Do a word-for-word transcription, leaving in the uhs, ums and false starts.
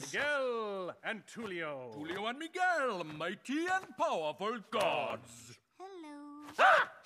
Miguel and Tulio. Tulio and Miguel, mighty and powerful gods. Hello. Ah!